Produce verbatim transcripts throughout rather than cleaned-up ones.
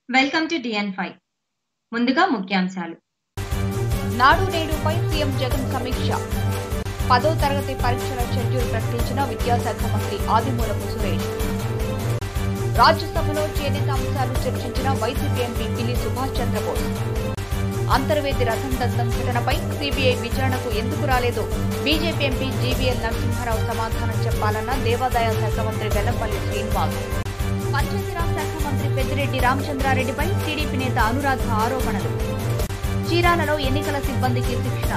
Welcome to డిఎన్ five. ముందుగా ముఖ్యాంశాలు. నాడు నేడుపై సీఎం జగన్ సమీక్ష. పదో తరగతి పరీక్షల షెడ్యూల్ ప్రకటించిన విద్యాశాఖ మంత్రి ఆదిమూలపు సురేష్. రాజ్యసభలో చేనేత అంశాలు చర్చించిన వైసీపీ ఎంపీ పిల్లి సుభాష్ చంద్రబోస్. అంతర్వేది రథం దత్తం ఘటనపై సీబీఐ విచారణకు ఎందుకు రాలేదో బీజేపీ ఎంపీ జీవీఎల్ నరసింహారావు సమాధానం చెప్పాలన్న దేవాదాయ శాఖ మంత్రి వెల్లంపల్లి శ్రీనివాస్. పంచాయతీరాజ్ శాఖ మంత్రి పెద్దిరెడ్డి రామచంద్రారెడ్డిపై టీడీపీ నేత అనురాధ ఆరోపణలు. చీరాలలో ఎన్నికల సిబ్బందికి శిక్షణ.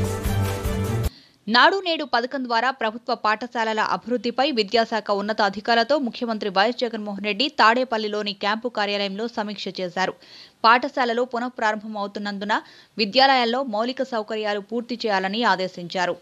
నాడు నేడు పథకం ద్వారా ప్రభుత్వ పాఠశాలల అభివృద్ధిపై విద్యాశాఖ ఉన్నతాధికారులతో ముఖ్యమంత్రి వైఎస్ జగన్మోహన్ రెడ్డి తాడేపల్లిలోని క్యాంపు కార్యాలయంలో సమీక్ష చేశారు. పాఠశాలలు పునఃప్రారంభం అవుతున్నందున విద్యాలయాల్లో మౌలిక సౌకర్యాలు పూర్తి చేయాలని ఆదేశించారు.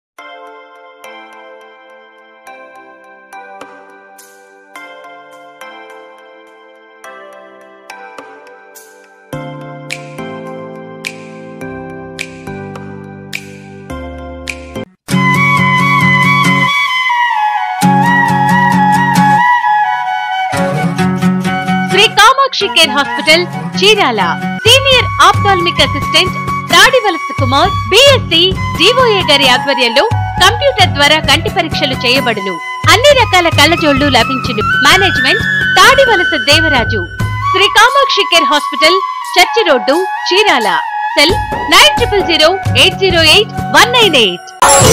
Kamakshi care hospital Chirala senior ophthalmic assistant Tadivalasa Kumar BSc D O A గారి ఆధ్వర్యంలో కంప్యూటర్ ద్వారా కంటి పరీక్షలు చేయబడును. అన్ని రకాల కళ్లజోళ్లు లభించును. Management Tadivalasa Devaraju. Sri Kamakshi care hospital church road Chirala. Cell nine triple zero eight zero eight one nine eight.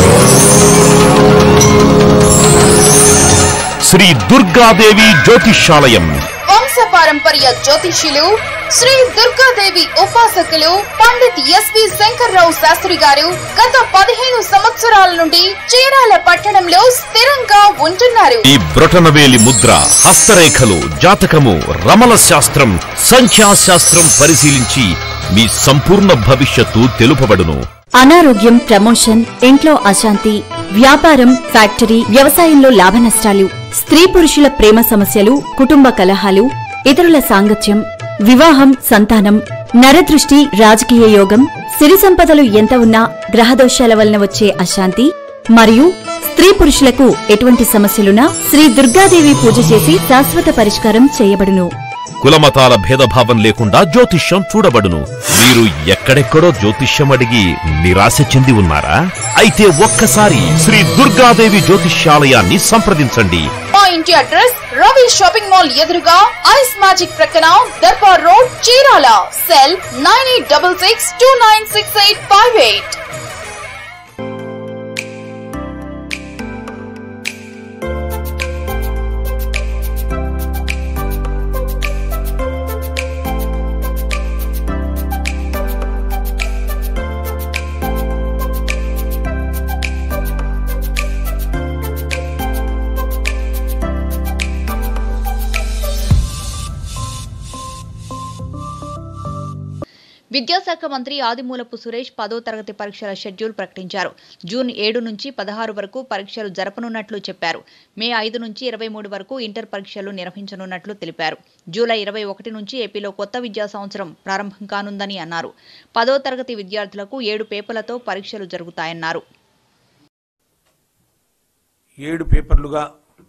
Sri Durgadevi జ్యోతిష్యాలయం. వంశపారంపర్య జ్యోతిష్యులు శ్రీ దుర్గాదేవి ఉపాసకులు పండిత్ ఎస్వి శంకర్రావు శాస్త్రి గారు గత పదిహేను సంవత్సరాల నుండి చీరాల పట్టణంలో స్థిరంగా ఉంటున్నారు. ఈ బ్రొటనవేలి ముద్ర, హస్తరేఖలు, జాతకము, రమల శాస్త్రం, సంఖ్యాశాస్త్రం పరిశీలించి మీ సంపూర్ణ భవిష్యత్తు తెలుపబడును. అనారోగ్యం, ప్రమోషన్, ఇంట్లో అశాంతి, వ్యాపారం, ఫ్యాక్టరీ, వ్యవసాయంలో లాభ నష్టాలు, స్త్రీ పురుషుల ప్రేమ సమస్యలు, కుటుంబ కలహాలు, ఇతరుల సాంగత్యం, వివాహం, సంతానం, నరదృష్టి, రాజకీయ యోగం, సిరి సంపదలు ఎంత ఉన్నా గ్రహదోషాల వలన వచ్చే అశాంతి మరియు స్త్రీ పురుషులకు ఎటువంటి సమస్యలున్నా శ్రీ దుర్గాదేవి పూజ చేసి శాశ్వత పరిష్కారం చేయబడును. కులమతాల భేదభావం లేకుండా జ్యోతిష్యం చూడబడును. మీరు ఎక్కడెక్కడో జ్యోతిష్యం అడిగి నిరాశ చెంది ఉన్నారా? అయితే ఒక్కసారి శ్రీ దుర్గాదేవి జ్యోతిష్యాలయాన్ని సంప్రదించండి. మా ఇంటి అడ్రస్ రవి షాపింగ్ మాల్ ఎదురుగా ఐస్ మ్యాజిక్ ప్రక్కన Darbar road Chirala. Cell nine eight double six two nine six eight five eight. విద్యాశాఖ మంత్రి ఆదిమూలపు సురేష్ పదో తరగతి పరీక్షల షెడ్యూల్ ప్రకటించారు. జూన్ ఏడు నుంచి పదహారు వరకు పరీక్షలు జరపనున్నట్లు చెప్పారు. మే ఐదు నుంచి ఇరవై మూడు వరకు ఇంటర్ పరీక్షలు నిర్వహించనున్నట్లు తెలిపారు. జూలై ఇరవై ఒకటి నుంచి ఏపీలో కొత్త విద్యా సంవత్సరం ప్రారంభం కానుందని అన్నారు. పదో తరగతి విద్యార్థులకు ఏడు పేపర్లతో పరీక్షలు జరుగుతాయన్నారు. ఏడు పేపర్లుగా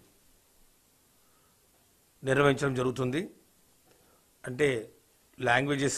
నిర్వహించడం జరుగుతుంది. అంటే లాంగ్వేజెస్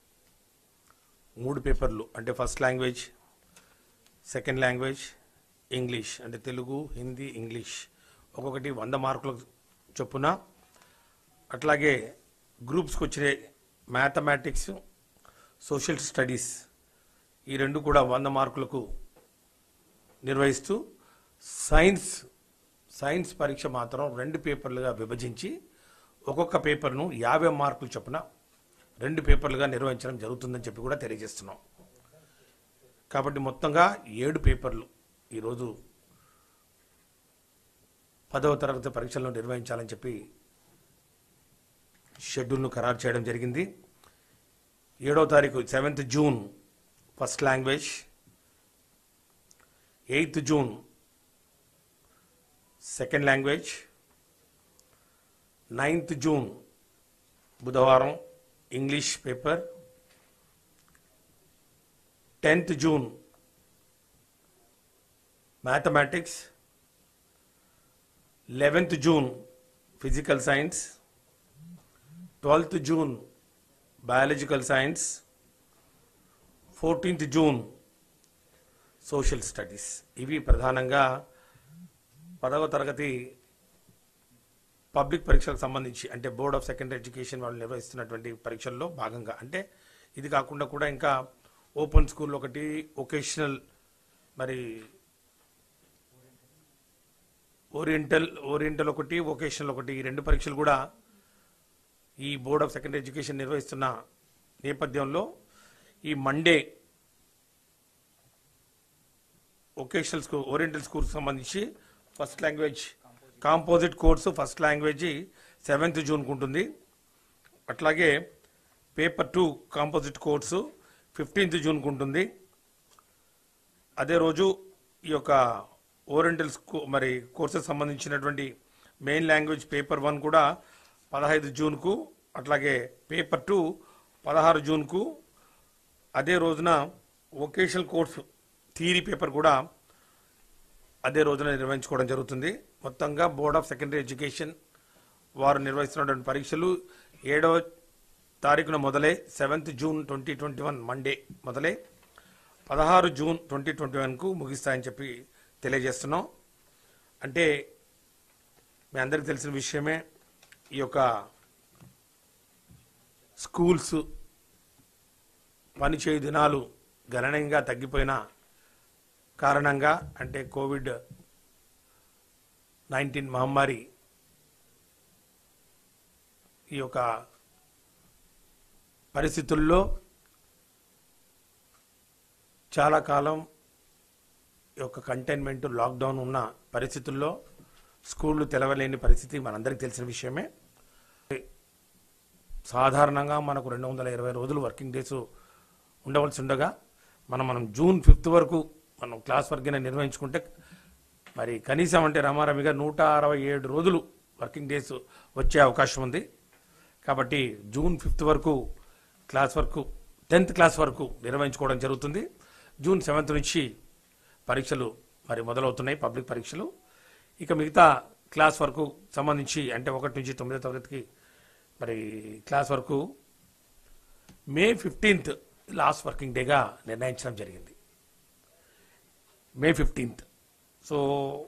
మూడు పేపర్లు, అంటే first language, second language, English, అంటే తెలుగు, హిందీ, ఇంగ్లీష్, ఒక్కొక్కటి వంద మార్కుల చొప్పున. అట్లాగే గ్రూప్స్కి వచ్చే మ్యాథమెటిక్స్, సోషల్ స్టడీస్, ఈ రెండు కూడా వంద మార్కులకు నిర్వహిస్తూ సైన్స్ సైన్స్ పరీక్ష మాత్రం రెండు పేపర్లుగా విభజించి ఒక్కొక్క పేపర్ను యాభై మార్కులు చొప్పున రెండు పేపర్లుగా నిర్వహించడం జరుగుతుందని చెప్పి కూడా తెలియజేస్తున్నాం. కాబట్టి మొత్తంగా ఏడు పేపర్లు ఈరోజు పదవ తరగతి పరీక్షలను నిర్వహించాలని చెప్పి షెడ్యూల్ను ఖరారు చేయడం జరిగింది. ఏడవ తారీఖు seventh June first language, eighth June second language, ninth June బుధవారం English paper, tenth June mathematics, eleventh June physical science, twelfth June biological science, fourteenth June social studies. ఇవి ప్రధానంగా పదవ తరగతి పబ్లిక్ పరీక్షలకు సంబంధించి అంటే బోర్డ్ ఆఫ్ సెకండరీ ఎడ్యుకేషన్ వాళ్ళు నిర్వహిస్తున్నటువంటి పరీక్షల్లో భాగంగా. అంటే ఇది కాకుండా కూడా ఇంకా ఓపెన్ స్కూల్ ఒకటి, వొకేషనల్ మరి ఓరియంటల్ ఓరియంటల్ ఒకటి, వొకేషనల్ ఒకటి, ఈ రెండు పరీక్షలు కూడా ఈ బోర్డ్ ఆఫ్ సెకండరీ ఎడ్యుకేషన్ నిర్వహిస్తున్న నేపథ్యంలో ఈ మండే వొకేషనల్ స్కూల్ ఓరియంటల్ స్కూల్కి సంబంధించి first language composite course first language seventh జూన్కు ఉంటుంది. అట్లాగే paper two composite course fifteenth జూన్కు ఉంటుంది. అదే రోజు ఈ యొక్క ఓరియంటల్ స్కూ మరి కోర్సెస్ సంబంధించినటువంటి మెయిన్ లాంగ్వేజ్ పేపర్ వన్ కూడా పదహైదు జూన్కు, అట్లాగే పేపర్ టూ పదహారు జూన్కు. అదే రోజున వొకేషనల్ కోర్సు థియరీ పేపర్ కూడా అదే రోజున నిర్వహించుకోవడం జరుగుతుంది. మొత్తంగా బోర్డ్ ఆఫ్ సెకండరీ ఎడ్యుకేషన్ వారు నిర్వహిస్తున్నటువంటి పరీక్షలు ఏడవ తారీఖున మొదలై seventh June twenty twenty one Monday మొదలై పదహారు జూన్ ట్వంటీ ట్వంటీ వన్కు ముగిస్తాయని చెప్పి తెలియజేస్తున్నాం. అంటే మీ అందరికీ తెలిసిన విషయమే, ఈ యొక్క స్కూల్స్ పనిచేయు దినాలు గణనీయంగా తగ్గిపోయిన కారణంగా, అంటే కోవిడ్ నైన్టీన్ మహమ్మారి ఈ యొక్క పరిస్థితుల్లో చాలా కాలం ఈ యొక్క కంటైన్మెంట్ లాక్డౌన్ ఉన్న పరిస్థితుల్లో స్కూళ్ళు తెరవలేని పరిస్థితి మనందరికీ తెలిసిన విషయమే. సాధారణంగా మనకు రెండు వందల ఇరవై రోజులు వర్కింగ్ డేస్ ఉండవలసి ఉండగా మనం మనం జూన్ ఫిఫ్త్ వరకు మనం క్లాస్ వర్క్ నిర్వహించుకుంటే మరి కనీసం అంటే రమారమిగా నూట అరవై ఏడు రోజులు వర్కింగ్ డేస్ వచ్చే అవకాశం ఉంది. కాబట్టి జూన్ ఫిఫ్త్ వరకు క్లాస్ వర్క్ టెన్త్ క్లాస్ వరకు నిర్వహించుకోవడం జరుగుతుంది. జూన్ సెవెంత్ నుంచి పరీక్షలు మరి మొదలవుతున్నాయి, పబ్లిక్ పరీక్షలు. ఇక మిగతా క్లాస్ వరకు సంబంధించి అంటే ఒకటి నుంచి తొమ్మిదో తరగతికి మరి క్లాస్ వరకు మే ఫిఫ్టీన్త్ లాస్ట్ వర్కింగ్ డేగా నిర్ణయించడం జరిగింది. మే ఫిఫ్టీన్త్ సో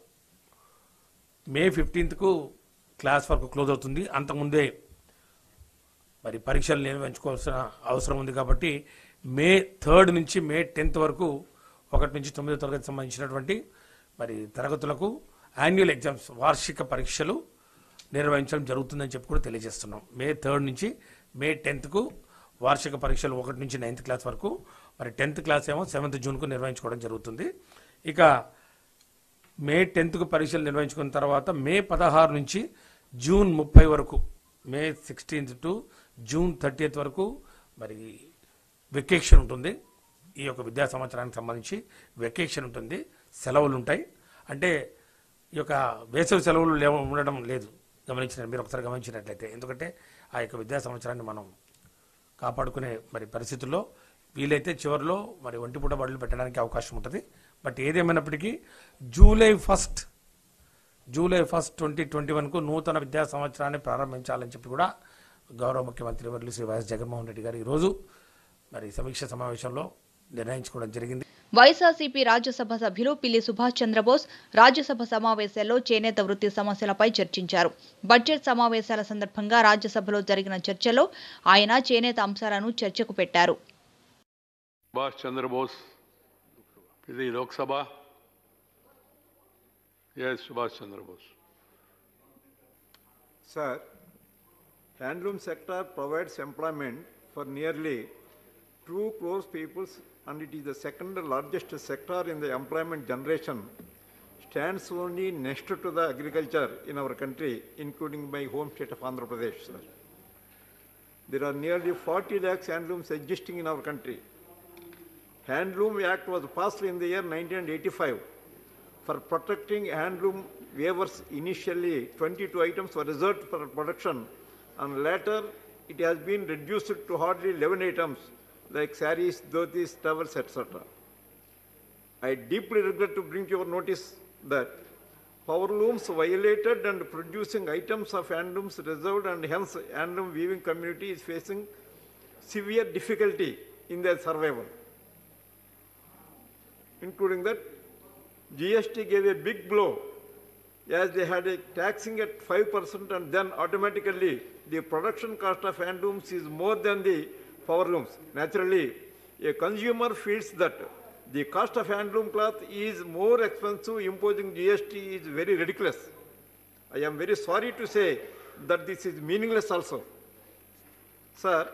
మే ఫిఫ్టీన్త్కు క్లాస్ వరకు క్లోజ్ అవుతుంది. అంతకుముందే మరి పరీక్షలు నిర్వహించుకోవాల్సిన అవసరం ఉంది. కాబట్టి మే థర్డ్ నుంచి మే టెన్త్ వరకు ఒకటి నుంచి తొమ్మిదో తరగతి సంబంధించినటువంటి మరి తరగతులకు యాన్యువల్ ఎగ్జామ్స్ వార్షిక పరీక్షలు నిర్వహించడం జరుగుతుందని చెప్పి కూడా తెలియజేస్తున్నాం. మే థర్డ్ నుంచి మే టెన్త్కు వార్షిక పరీక్షలు ఒకటి నుంచి నైన్త్ క్లాస్ వరకు, మరి టెన్త్ క్లాస్ ఏమో సెవెంత్ జూన్కు నిర్వహించుకోవడం జరుగుతుంది. ఇక మే టెన్త్కు పరీక్షలు నిర్వహించుకున్న తర్వాత మే పదహారు నుంచి జూన్ ముప్పై వరకు, May sixteenth to June thirtieth వరకు మరి వెకేషన్ ఉంటుంది. ఈ యొక్క విద్యా సంవత్సరానికి సంబంధించి వెకేషన్ ఉంటుంది, సెలవులు ఉంటాయి. అంటే ఈ యొక్క వేసవి సెలవులు లేవ ఉండడం లేదు, గమనించిన మీరు ఒకసారి గమనించినట్లయితే. ఎందుకంటే ఆ యొక్క విద్యా సంవత్సరాన్ని మనం కాపాడుకునే మరి పరిస్థితుల్లో వీలైతే చివరిలో మరి ఒంటిపూట బడులు పెట్టడానికి అవకాశం ఉంటుంది. బట్ ఏదేమైనప్పటికీ July first July first twenty twenty వన్కు నూతన విద్యా సంవత్సరాన్ని ప్రారంభించాలని చెప్పి కూడా గౌరవ ముఖ్యమంత్రి వర్యులు శ్రీ వైఎస్ జగన్మోహన్ రెడ్డి గారు ఈరోజు మరి సమీక్ష సమావేశంలో నిర్ణయించుకోవడం జరిగింది. వైఎస్ఆర్సీపీ రాజ్యసభ సభ్యులు పిల్లి సుభాష్ చంద్రబోస్ రాజ్యసభ సమావేశాల్లో చేనేత వృత్తి సమస్యలపై చర్చించారు. బడ్జెట్ సమావేశాల సందర్భంగా రాజ్యసభలో జరిగిన చర్చలో ఆయన చేనేత అంశాలను చర్చకు పెట్టారు. సుభాష్ చంద్రబోస్ ఇది Lok Sabha. Yes Subhash Chandrabose. Sir, handloom sector provides employment for nearly two crores people, and it is the second largest sector in the employment generation, stands only next to the agriculture in our country, including my home state of Andhra Pradesh, sir. There are nearly forty lakhs handlooms existing in our country. Handloom Act was passed in the year nineteen eighty-five. For protecting handloom weavers, initially twenty-two items were reserved for production, and later it has been reduced to hardly eleven items like saris, dhotis, towels, et cetera. I deeply regret to bring to your notice that power looms violated and producing items of handlooms reserved, and hence handloom weaving community is facing severe difficulty in their survival. Including that, G S T gave a big blow as they had a taxing at five percent, and then automatically the production cost of handlooms is more than the power looms. Naturally, a consumer feels that the cost of handloom cloth is more expensive, imposing G S T is very ridiculous. I am very sorry to say that this is meaningless also. Sir,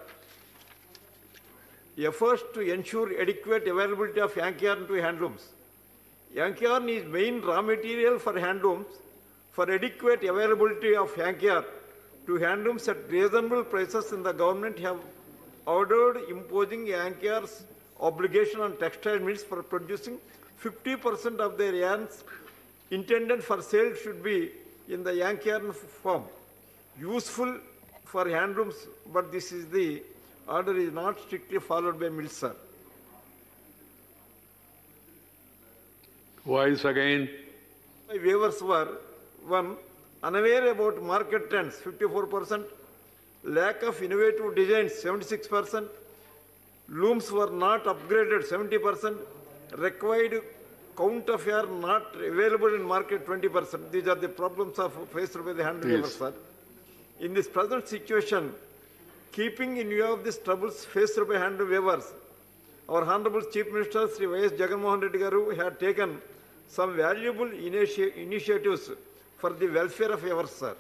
efforts to ensure adequate availability of yank yarn to handlooms. Yank yarn is main raw material for handlooms. For adequate availability of yank yarn to handlooms at reasonable prices, in the government have ordered imposing yank yarn's obligation on textile mills for producing fifty percent of their yarns intended for sale should be in the yank yarn form. Useful for handlooms, but this is the order is not strictly followed by mills, sir. Voice again. My waivers were one, unaware about market trends, fifty-four percent, lack of innovative designs, seventy-six percent, looms were not upgraded, seventy percent, required count of yarn not available in market, twenty percent. These are the problems of faced by the handloom weavers, sir. In this present situation, keeping in view of these troubles faced by handloom weavers, our Honorable Chief Minister Sri Y S Jagannath Reddy Garu had taken some valuable initi initiatives for the welfare of weavers, sir.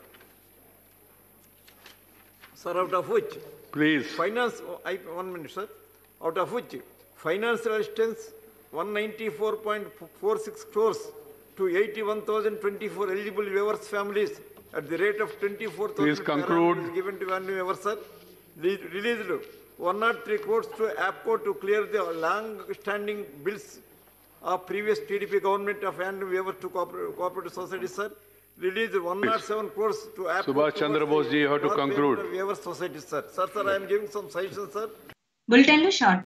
Sir, out of which, please, finance, oh, I, one minute, sir. Out of which, financial assistance, one hundred ninety-four point four six crores to eighty-one thousand twenty-four eligible weavers families at the rate of twenty-four thousand. Please conclude. Is given to handloom weavers, sir. Re released one hundred three crores to APCO to clear the long-standing bills of previous T D P government of handloom weavers to cooperative, cooperative society, sir. Released one hundred seven crores to APCO. Subhash Chandra Bose ji, you have to conclude. Weavers society, sir. Sir, sir, I am giving some suggestions, sir. బులెటిన్లు short